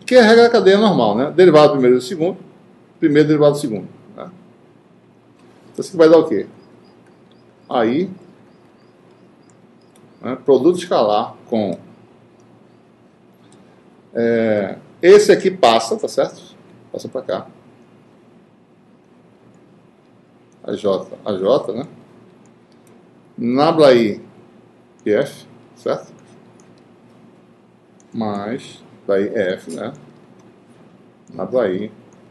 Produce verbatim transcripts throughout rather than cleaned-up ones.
que é a regra da cadeia normal, né? Derivado do primeiro e do segundo, primeiro derivado do segundo. Né? Então, isso aqui vai dar o quê? Aí, né, produto escalar com... É, esse aqui passa, tá certo? Passa para cá. A J, a J, né? Nabla I e F, certo? Mais daí F, né? Nabla I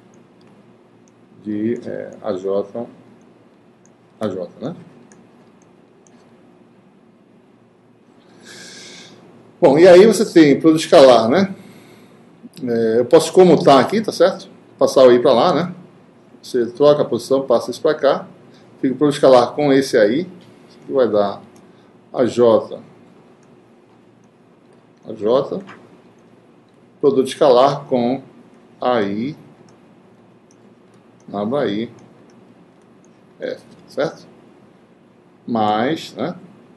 de é, A J, A J, né? Bom, e aí você tem produto escalar, né? É, eu posso comutar aqui, tá certo? Passar o I para lá, né? Você troca a posição, passa isso para cá. Fica o produto escalar com esse aí. Isso aqui vai dar A J, A J. Produto escalar com A I, nabla I, F, certo? Mais, né?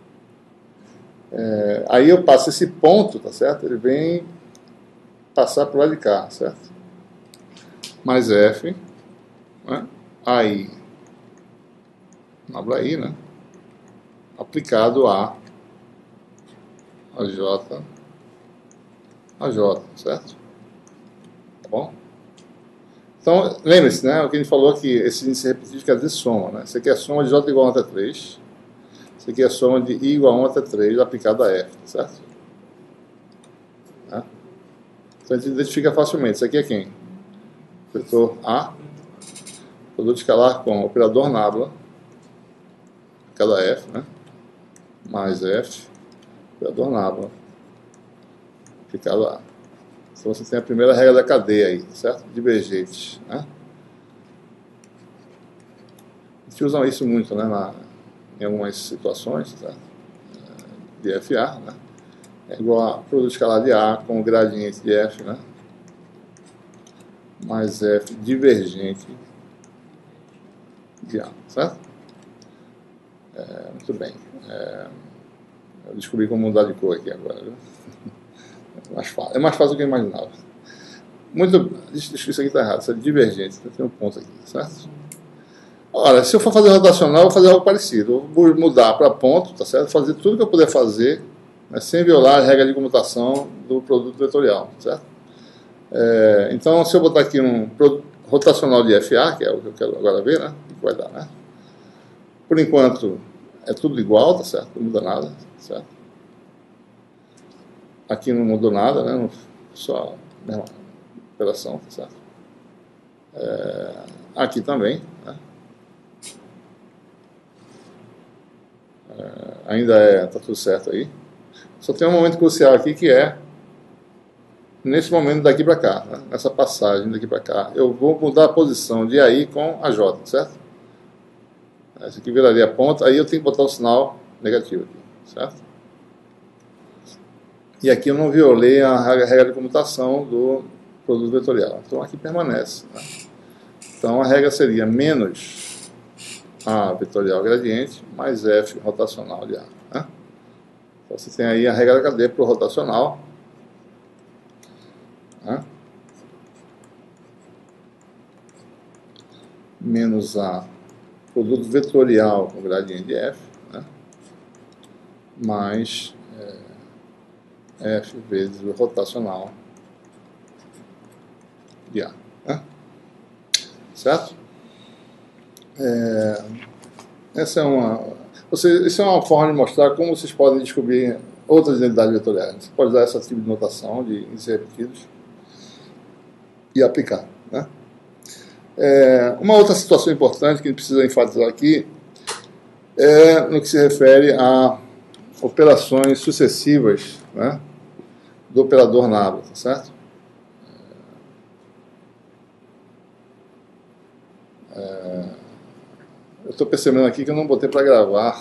É, aí eu passo esse ponto, tá certo? Ele vem passar para o lado de cá, certo? Mais F, né? Aí, nabla I, né? Aplicado a A J, A J, certo? Tá bom? Então, lembre-se, né? O que a gente falou aqui, esse índice repetitivo quer dizer soma, né? Isso aqui é a soma de J igual a um até três. Isso aqui é a soma de I igual a um até três aplicado a F, certo? Tá? Então a gente identifica facilmente. Isso aqui é quem? Vetor A, produto escalar com operador nabla, cada F, né? Mais F, operador nabla, aplicado a. Então você tem a primeira regra da cadeia aí, certo? Divergente, né? A gente usa isso muito, né? Na, em algumas situações, tá? De F A, né? É igual a produto escalar de A com o gradiente de F, né? Mais F divergente de A, certo? É, muito bem. É, eu descobri como mudar de cor aqui agora, viu? É mais fácil, é mais fácil do que eu imaginava. Muito, isso aqui está errado, isso é divergente, tem um ponto aqui, certo? Olha, se eu for fazer rotacional, eu vou fazer algo parecido. Eu vou mudar para ponto, tá certo? Fazer tudo que eu puder fazer, né, sem violar a regra de comutação do produto vetorial, certo? É, então, se eu botar aqui um rotacional de F A, que é o que eu quero agora ver, né? O que vai dar, né? Por enquanto, é tudo igual, tá certo? Não muda nada, certo? Aqui não mudou nada, né? Não, só a mesma operação, tá certo? É, aqui também, né? É, ainda é, tá tudo certo aí. Só tem um momento crucial aqui que é nesse momento daqui para cá, né? Nessa passagem daqui para cá, eu vou mudar a posição de A I com a J, certo? Esse aqui viraria a ponta, aí eu tenho que botar o sinal negativo aqui, certo? E aqui eu não violei a regra de comutação do produto vetorial, então aqui permanece, né? Então a regra seria menos A vetorial gradiente mais F rotacional de A, né? Então você tem aí a regra da cadeia para o rotacional, né? Menos A produto vetorial com gradiente de F, né? Mais é, F vezes o rotacional de A, né? Certo? É, essa é uma, você, isso é uma forma de mostrar como vocês podem descobrir outras identidades vetoriais. Você pode usar esse tipo de notação de índices repetidos e aplicar, né? É, uma outra situação importante que a gente precisa enfatizar aqui é no que se refere a operações sucessivas, né, do operador nabla, tá certo? É, eu estou percebendo aqui que eu não botei para gravar.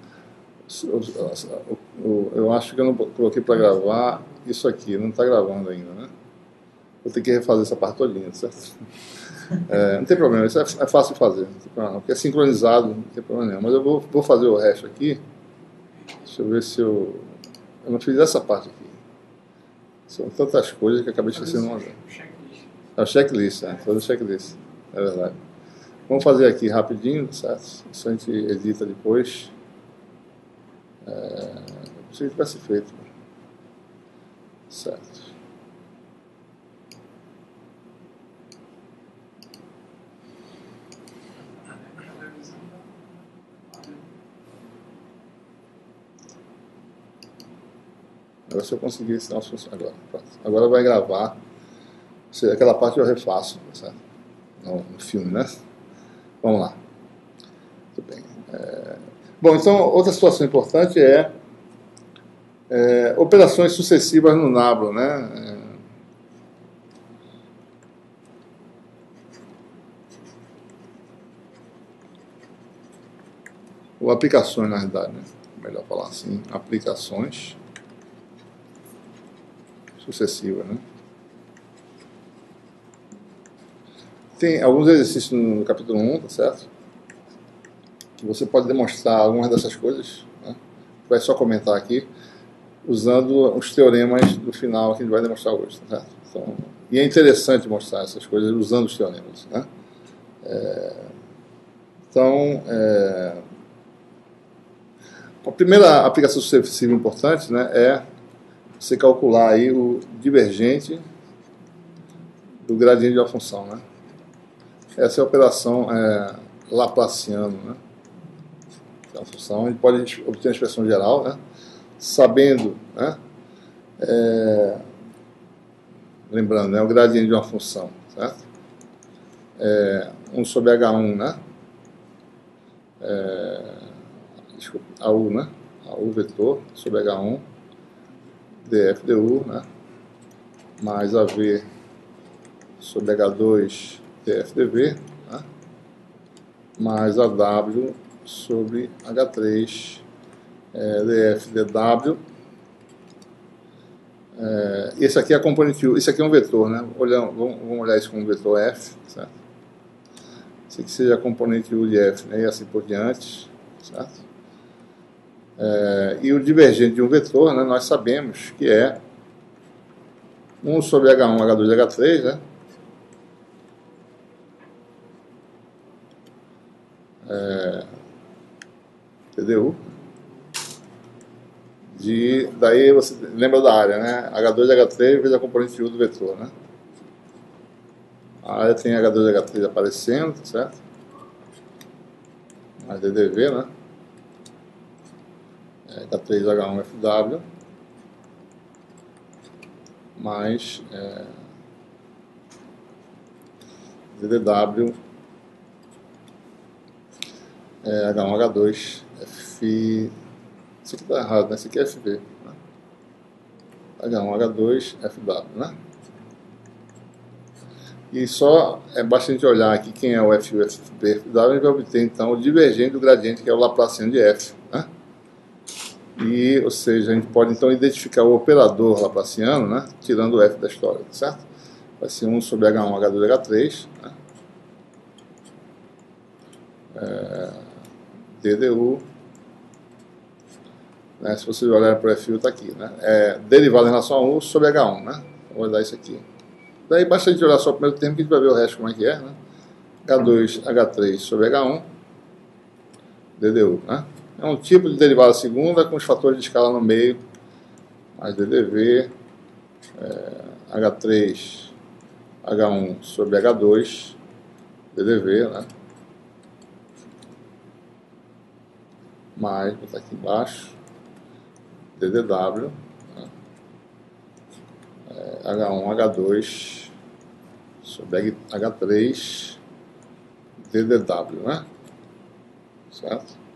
Eu, eu, eu acho que eu não coloquei para gravar isso aqui, não está gravando ainda, né? Vou ter que refazer essa parte todinha, certo? É, não tem problema, isso é, é fácil de fazer, não tem problema não, porque é sincronizado, não tem problema nenhum. Mas eu vou, vou fazer o resto aqui. Deixa eu ver se eu... Eu não fiz essa parte aqui. São tantas coisas que eu acabei esquecendo uma. É o checklist, né? Todo checklist, é verdade. Vamos fazer aqui rapidinho, certo? Isso a gente edita depois. É, se tivesse feito. Certo. Agora se eu conseguir ensinar os funcionários agora. Pronto. Agora vai gravar. Aquela parte eu refaço, certo? No, no filme, né? Vamos lá. Muito bem. É... Bom, então, outra situação importante é, é operações sucessivas no Nabla, né? É... Ou aplicações, na verdade, né? Melhor falar assim, aplicações sucessivas, né? Tem alguns exercícios no capítulo um, tá certo? Que você pode demonstrar algumas dessas coisas, né? Vai só comentar aqui, usando os teoremas do final que a gente vai demonstrar hoje, tá certo? Então, e é interessante mostrar essas coisas usando os teoremas, né? É, então, é, a primeira aplicação sucessiva importante, né, é você calcular aí o divergente do gradiente de uma função, né? Essa é a operação é, Laplaciano, né? É uma função, a gente pode obter uma expressão geral, né? Sabendo, né? É, lembrando, né, o gradiente de uma função, certo? É, um sobre H um, né? É, desculpa, A U, né? A U vetor sobre H um, df du, né? Mais A V sobre H dois, df dv, né? Mais A W sobre H três, é, df dw. É, esse aqui é a componente U, esse aqui é um vetor, né? Olhando, vamos, vamos olhar isso como um vetor F, certo? Esse aqui seja a componente U de F, né? E assim por diante, certo? É, e o divergente de um vetor, né, nós sabemos que é um sobre H um, H dois, H três, né? É, T D U. De, daí você lembra da área, né? H dois, H três vezes a componente U do vetor, né? A área tem H dois, H três aparecendo, certo? Mais D D V, né? H três, H um, F W. Mais é, D D W, é, H um, H dois, F... Isso aqui está errado, né? Isso aqui é F V. Né? H um, H dois, F W, né? E só é basta a gente olhar aqui quem é o F U, F V, F W, a gente vai obter então o divergente do gradiente, que é o Laplaciano de F, né? E, ou seja, a gente pode então identificar o operador Laplaciano, né? Tirando o F da história, certo? Vai ser um sobre H um, H dois, H três, né? É, D D U, né? Se vocês olharem para o F U, está aqui, né? É derivado em relação a U sobre H um, né? Vou olhar isso aqui. Daí basta a gente olhar só o primeiro termo que a gente vai ver o resto como é que é, né? H dois, H três sobre H um, D D U, né? É um tipo de derivada segunda com os fatores de escala no meio, mais D D V, é, H três, H um sobre H dois, D D V, né? Mais, vou botar aqui embaixo, D D W, né? É, H um, H dois sobre H três, D D W, né? Certo?